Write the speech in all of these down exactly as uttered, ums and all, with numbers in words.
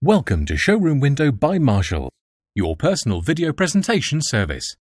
Welcome to Showroom Window by Marshall, your personal video presentation service.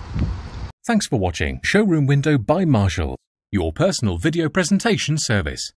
Thanks for watching Showroom Window by Marshall, your personal video presentation service.